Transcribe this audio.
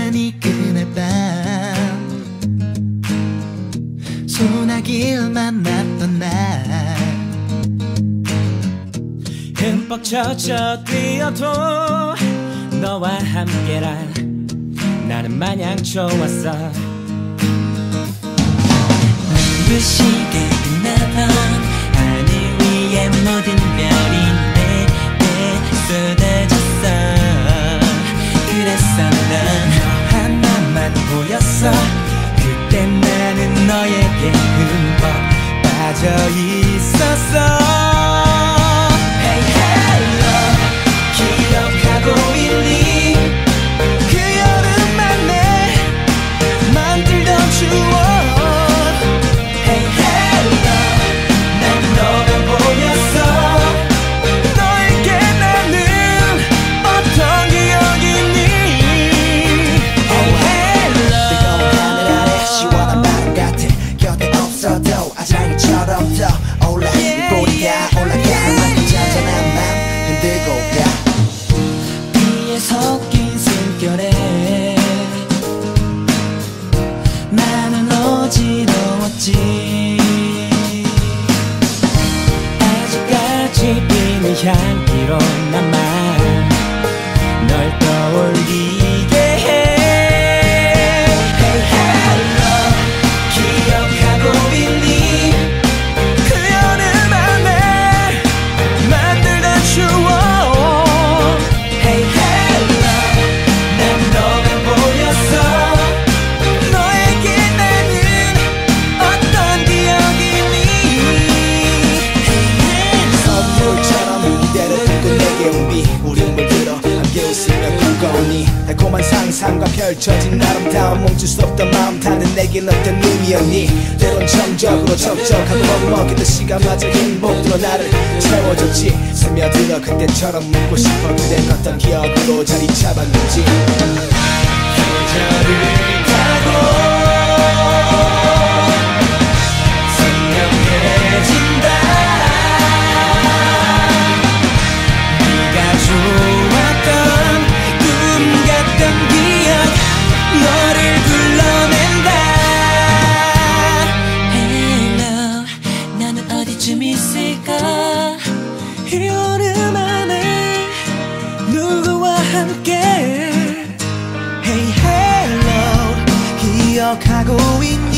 우연히 그날 밤 소나기를 만났던 날 흠뻑 젖어 뛰어도 너와 함께라 나는 마냥 좋았어. 눈부시게 빛나던 하늘 위에 모든 별이 내게 쏟아졌어. 그래서 넌 너 하나만 보였어. 그때 나는 너에게 흠뻑 빠져 있었어. Hey hello 기억하고 있니? 그 여름 안에 만들던 추억. Hey hello 난 너만 보였어. 너에게 나는 어떤 기억이 있니? Oh hello 뜨거운 하늘 아래 시원한 바람 같아. 곁에 없어도 아장이처럼 떠올라. 꼬리가 올라가 만큼 잔잔한 맘 흔들고 가. 비에 섞인 숨결에 나는 어지러웠지. 아직까지 비는 향기로 남아 널 떠올리게 해. Hey hello 기억하고 있니? 그 여름 안에 만들던 추억. Hey hello 난 너만 보였어. 너에게 나는 어떤 기억이 있니? 선물처럼 이대로 듣고 내게 온 비 우린 물들어 함께 웃으며 걷거니 달콤한 상상과 펼쳐진 아름다운 멈출 수 없던 마음 타는 내겐 어떤 의미였니? 때론 정적으로 적적하고 먹먹이던 시간마저 행복으로 나를 채워줬지. 스며들어 그때처럼 묻고 싶어 그댄 어떤 기억으로 자리 잡았는지. 계절을 타고 선명해진다. 네가 좋았던 꿈 같던 기억 너를 불러낸다. Hello 나는 어디쯤 있을까? 이 여름 안에 누구와 함께. Hey hello 기억하고 있니?